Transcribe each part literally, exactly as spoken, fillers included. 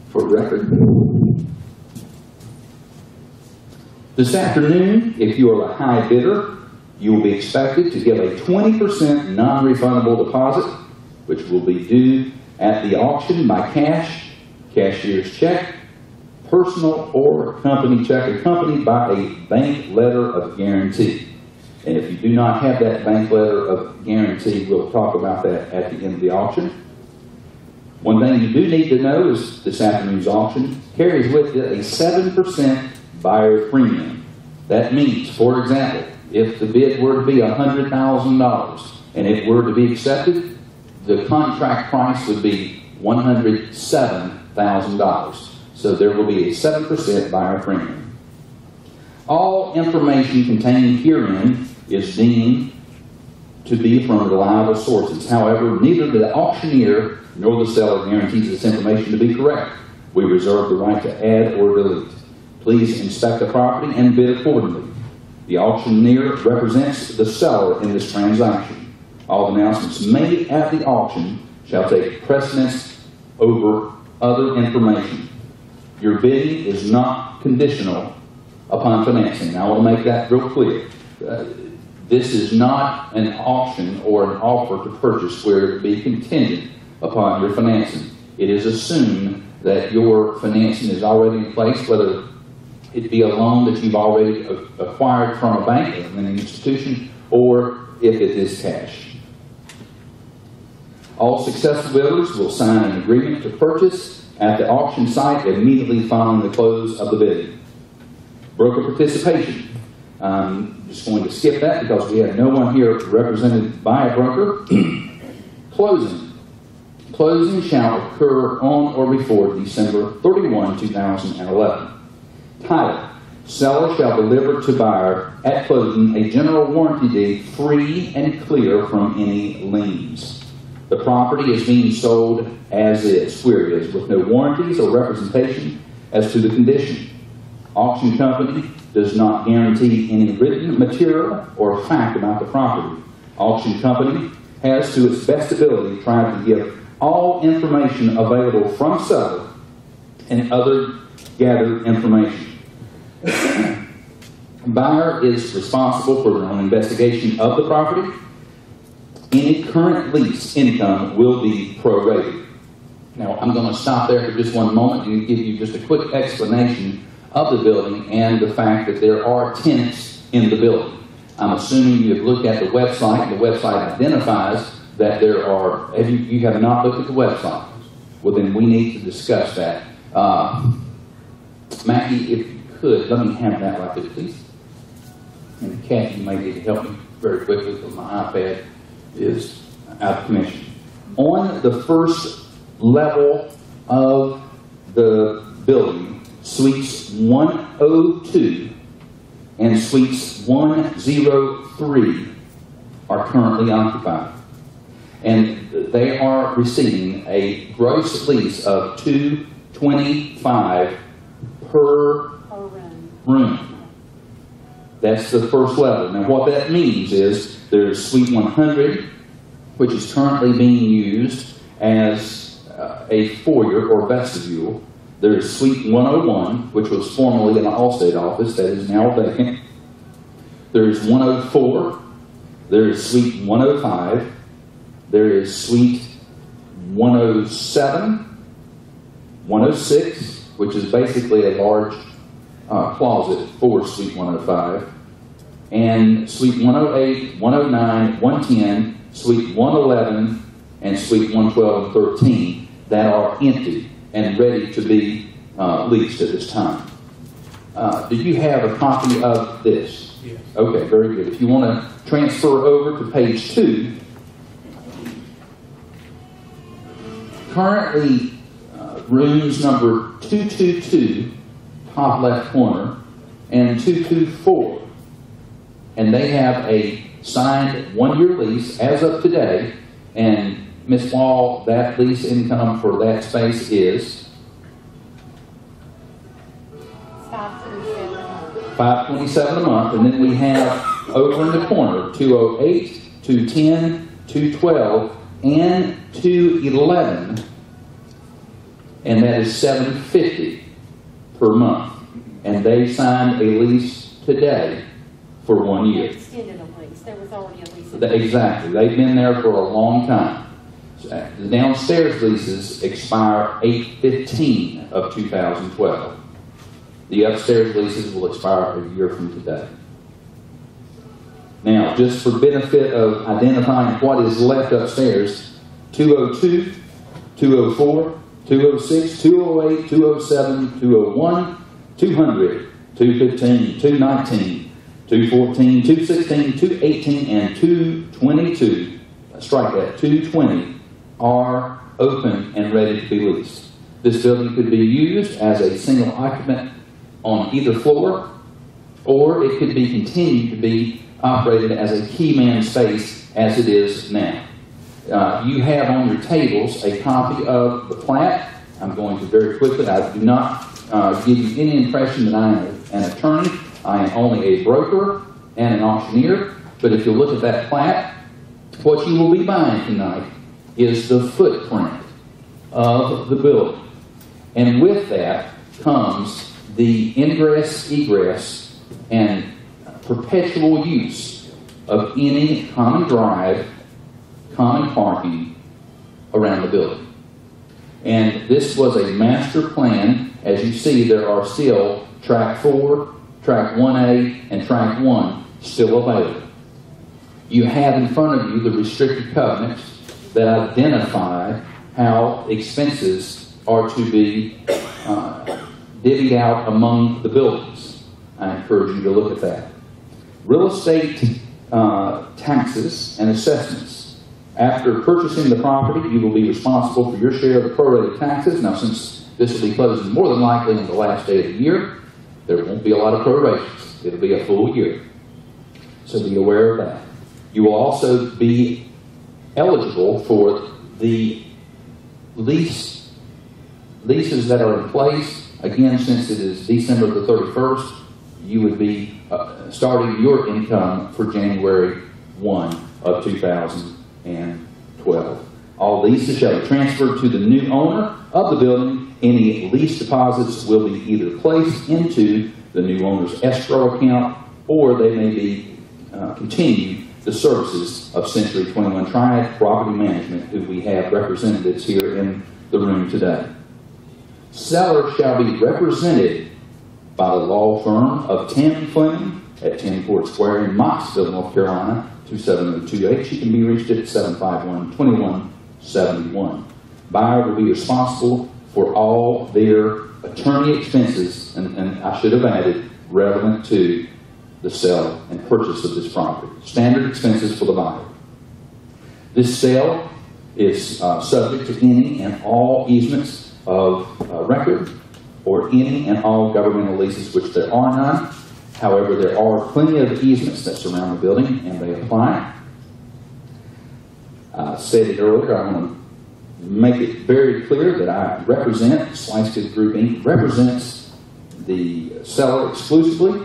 for the record. This afternoon, if you are a high bidder, you will be expected to give a twenty percent non-refundable deposit, which will be due at the auction by cash, cashier's check, personal or company check, accompanied by a bank letter of guarantee. And if you do not have that bank letter of guarantee, we'll talk about that at the end of the auction. One thing you do need to know is this afternoon's auction carries with it a seven percent buyer premium. That means, for example, if the bid were to be one hundred thousand dollars and it were to be accepted, the contract price would be one hundred seven thousand dollars. So there will be a seven percent buyer premium. All information contained herein is deemed to be from reliable sources. However, neither the auctioneer nor the seller guarantees this information to be correct. We reserve the right to add or delete. Please inspect the property and bid accordingly. The auctioneer represents the seller in this transaction. All announcements made at the auction shall take precedence over other information. Your bidding is not conditional upon financing. Now, I want to make that real clear. Uh, this is not an auction or an offer to purchase where it be contingent upon your financing. It is assumed that your financing is already in place, whether it be a loan that you've already acquired from a bank or an institution, or if it is cash. All successful bidders will sign an agreement to purchase at the auction site immediately following the close of the bidding. Broker participation. I'm just going to skip that because we have no one here represented by a broker. Closing. Closing shall occur on or before December thirty-first, two thousand eleven. Title. Seller shall deliver to buyer at closing a general warranty deed free and clear from any liens. The property is being sold as is, where it is, with no warranties or representation as to the condition. Auction company does not guarantee any written material or fact about the property. Auction company has, to its best ability, tried to give all information available from seller and other gathered information. Buyer is responsible for their own investigation of the property. Any current lease income will be prorated. Now, I'm going to stop there for just one moment and give you just a quick explanation of the building and the fact that there are tenants in the building. I'm assuming you've looked at the website. The website identifies that there are, have you, you have not looked at the website. Well, then we need to discuss that. Uh, Mackie, if you could, let me have that right there, please. And Kathy, you may need to help me very quickly because my iPad is out of commission. On the first level of the building, suites one oh two and suites one oh three are currently occupied. And they are receiving a gross lease of two twenty-five per room. That's the first level. Now what that means is there's suite one hundred, which is currently being used as uh, a foyer or vestibule. There's suite one oh one, which was formerly an Allstate office that is now vacant. There's one oh four. There's suite one oh five. There is suite one oh seven, one oh six, which is basically a large uh, closet for suite one oh five, and suite one oh eight, one oh nine, one ten, suite one eleven, and suite one twelve and thirteen that are empty and ready to be uh, leased at this time. Uh, do you have a copy of this? Yes. Okay, very good. If you want to transfer over to page two, currently uh, rooms number two two two, top left corner, and two two four, and they have a signed one-year lease as of today. And Miz Wall, that lease income for that space is five twenty-seven a month, and then we have over in the corner two oh eight, two ten, two twelve, and two eleven and that is seven hundred fifty dollars per month. And they signed a lease today for one year. They extended a lease. There was already a lease. Exactly. They've been there for a long time. The downstairs leases expire eight fifteen of two thousand twelve. The upstairs leases will expire a year from today. Now, just for benefit of identifying what is left upstairs, two oh two, two oh four, two oh six, two oh eight, two oh seven, two oh one, two hundred, two fifteen, two nineteen, two fourteen, two sixteen, two eighteen, and two twenty-two, strike that, two twenty, are open and ready to be leased. This building could be used as a single occupant on either floor, or it could be continued to be operated as a key man space as it is now. Uh, you have on your tables a copy of the plat. I'm going to very quickly. I do not uh, give you any impression that I am an attorney. I am only a broker and an auctioneer. But if you look at that plat, what you will be buying tonight is the footprint of the building. And with that comes the ingress, egress, and perpetual use of any common drive, common parking around the building. And this was a master plan. As you see, there are still track four, track one A, and track one still available. You have in front of you the restricted covenants that identify how expenses are to be uh, divvied out among the buildings. I encourage you to look at that. Real estate uh, taxes and assessments. After purchasing the property, you will be responsible for your share of the prorated taxes. Now, since this will be closing more than likely on the last day of the year, there won't be a lot of prorations. It'll be a full year. So be aware of that. You will also be eligible for the lease leases that are in place. Again, since it is December the thirty-first, you would be uh, starting your income for January first of two thousand twelve. All leases shall be transferred to the new owner of the building. Any lease deposits will be either placed into the new owner's escrow account, or they may be uh, continued the services of Century twenty-one Triad Property Management, who we have representatives here in the room today. Sellers shall be represented by the law firm of Tim Fleming at ten Court Square in Moxville, North Carolina, two seven zero two eight. She can be reached at seven five one, two one seven one. Buyer will be responsible for all their attorney expenses, and, and I should have added, relevant to the sale and purchase of this property. Standard expenses for the buyer. This sale is uh, subject to any and all easements of uh, record or any and all governmental leases, which there are none. However, there are plenty of easements that surround the building, and they apply. I said it earlier, I want to make it very clear that I represent, Slice Goods Group Incorporated represents the seller exclusively.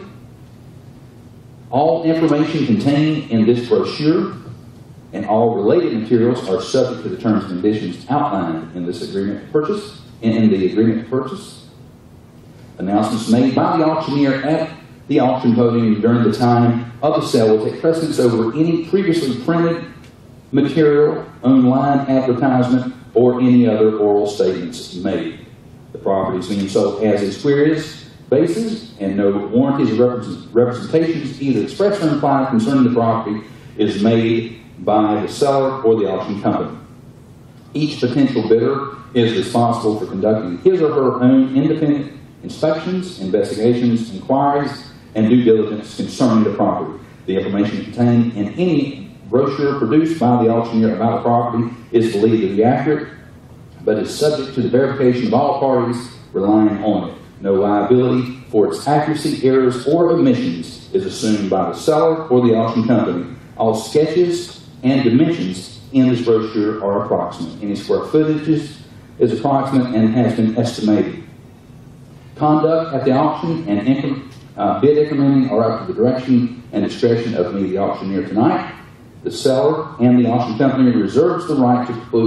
All information contained in this brochure and all related materials are subject to the terms and conditions outlined in this agreement to purchase, and in the agreement to purchase. Announcements made by the auctioneer at the auction podium during the time of the sale will take precedence over any previously printed material, online advertisement, or any other oral statements made. The property is being sold as is queries basis, and no warranties or representations, either expressed or implied, concerning the property is made by the seller or the auction company. Each potential bidder is responsible for conducting his or her own independent inspections, investigations, inquiries, and due diligence concerning the property. The information contained in any brochure produced by the auctioneer about the property is believed to be accurate, but is subject to the verification of all parties relying on it. No liability for its accuracy, errors, or omissions is assumed by the seller or the auction company. All sketches and dimensions in this brochure are approximate. Any square footage is approximate and has been estimated. Conduct at the auction and income, uh, bid implementing are up to the direction and discretion of me, the auctioneer, tonight. The seller and the auction company reserves the right to preclude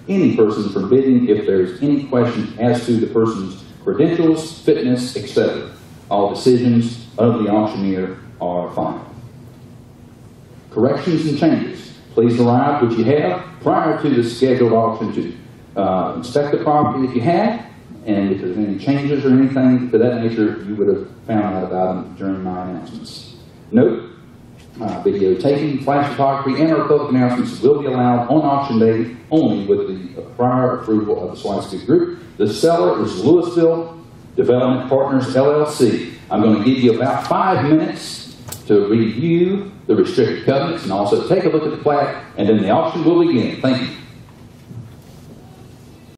any person from bidding if there's any question as to the person's credentials, fitness, et cetera. All decisions of the auctioneer are final. Corrections and changes. Please arrive what you have prior to the scheduled auction to uh, inspect the property if you have, and if there's any changes or anything to that nature, you would have found out about them during my announcements. Note, uh, videotaping, flash photography, and our public announcements will be allowed on auction day only with the prior approval of the Swastika Group. The seller is Louisville Development Partners, L L C. I'm going to give you about five minutes to review the restricted covenants and also take a look at the plat, and then the auction will begin. Thank you.